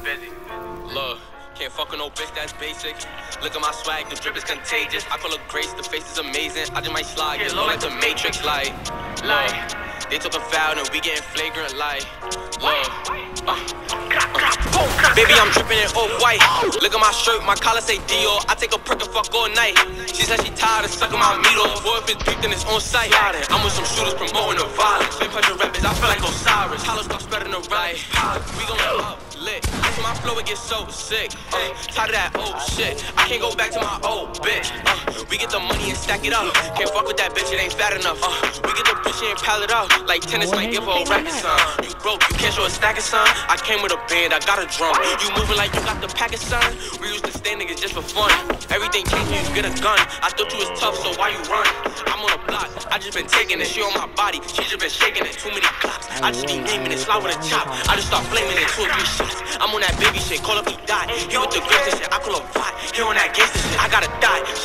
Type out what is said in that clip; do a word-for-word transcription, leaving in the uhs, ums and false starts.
Bizzy. Look, can't fuck with no bitch that's basic. Look at my swag, the drip is contagious. I call her Grace, the face is amazing. I just might slide, get low like the Matrix, like, like. They talking foul and we getting flagrant, like, look. Uh, uh. Baby, I'm dripping in off-white. Look at my shirt, my collar say Dior. I take a perk and fuck all night. She said she tired of sucking my meat off. Boy, if it's beef, then it's on sight. I'm with some shooters promoting the violence. Been punching rappers, I feel like Osiris. Hollow start spreading the right. We gon' up, lit. That's when my flow, it gets so sick. Uh, tired of that old shit. I can't go back to my old bitch. Uh, we get the money and stack it up. Can't fuck with that bitch, it ain't fat enough. Uh, we get the bitch and pal it up. Like tennis might give her a racket, son. You broke, you can't show a stack of son. I came with a band, I got a drum. You moving like you got the package, son. We used to stay niggas just for fun. Everything changed when you get a gun. I thought you was tough, so why you run? I'm on a block, I just been taking it. She on my body, she just been shaking it. Too many clocks, I just be naming it. Slide with a chop, I just start flaming it. Two or three shots, I'm on that baby shit. Call up, he died. He with the gangsta shit, I call him fight. He on that gangsta shit, I gotta die.